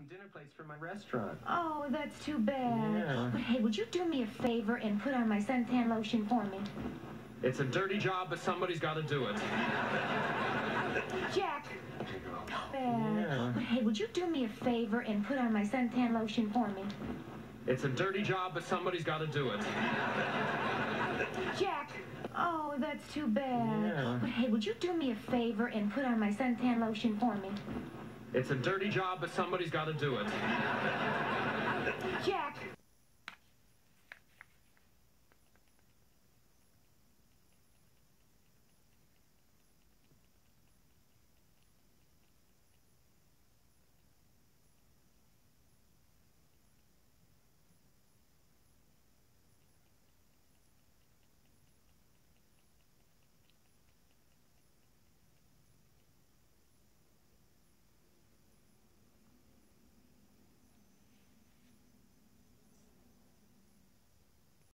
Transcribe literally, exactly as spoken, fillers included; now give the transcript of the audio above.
some dinner plates for my restaurant. Oh, that's too bad. Yeah. But hey, would you do me a favor and put on my suntan lotion for me? It's a dirty job, but somebody's got to do it. Jack. Bad. Yeah. But hey, would you do me a favor and put on my suntan lotion for me? It's a dirty job, but somebody's got to do it. Jack. Oh, that's too bad. Yeah. But hey, would you do me a favor and put on my suntan lotion for me? It's a dirty job, but somebody's got to do it. Jack.